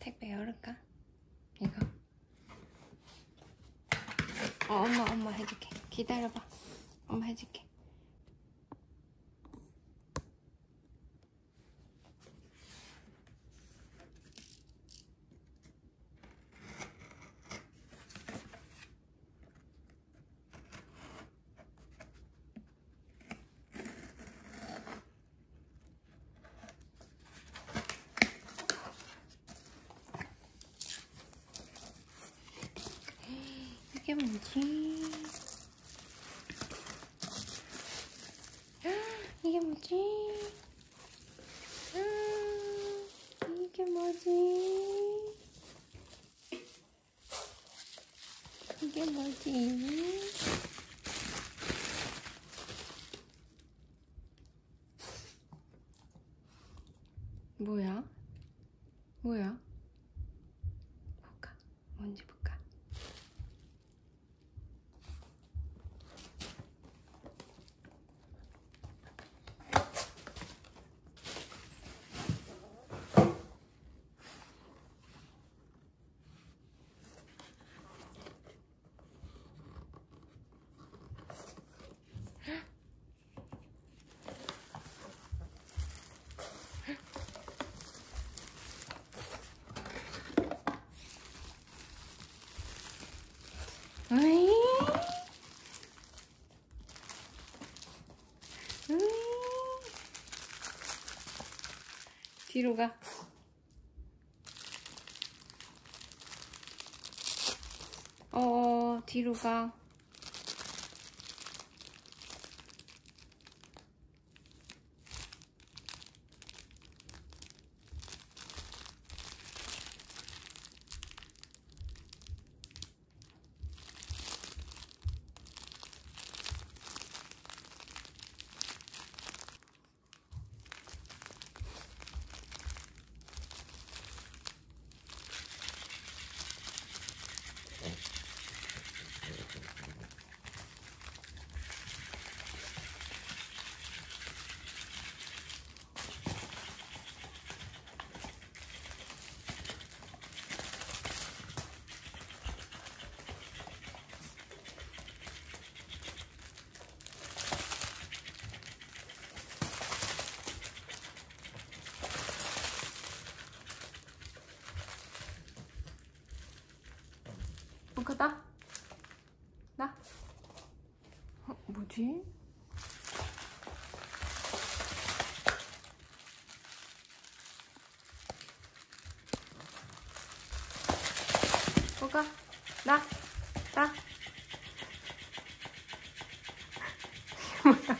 택배 열을까? 이거. 엄마 해줄게. 기다려봐. 엄마 해줄게. 이게 뭐지? 이게 뭐지? 이게 뭐지? 이게 뭐지? 뭐야? 뭐야? 볼까? 뭔지 볼까? 으이. 뒤로 가. 뒤로 가. 뭔가 나? 뭐지? 뭐가? 나? 뭐야?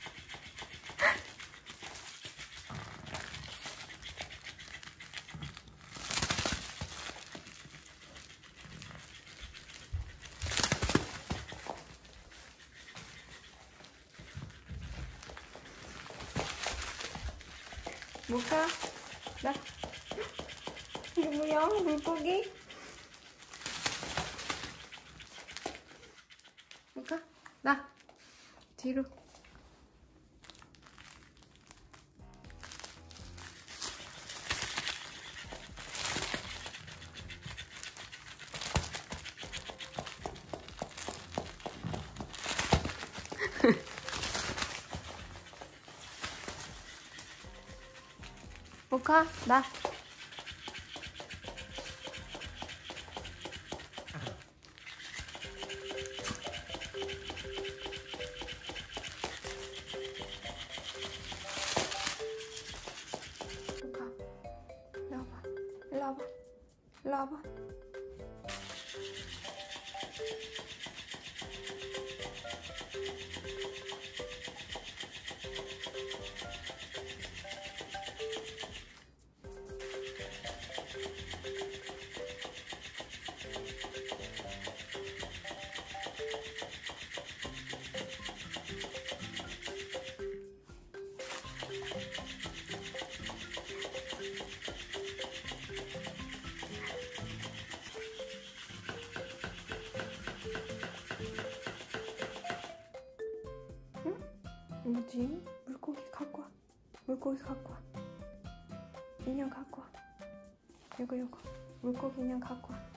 뭐가? 나? 이게 뭐야? 물고기? 뭐가? 나? 뒤로. 뭐가? 나? 일로 와봐. 일로 와봐. 뭐지? 물고기 갖고 와. 물고기 갖고 와. 인형 갖고 와. 요거 물고기 인형 갖고 와.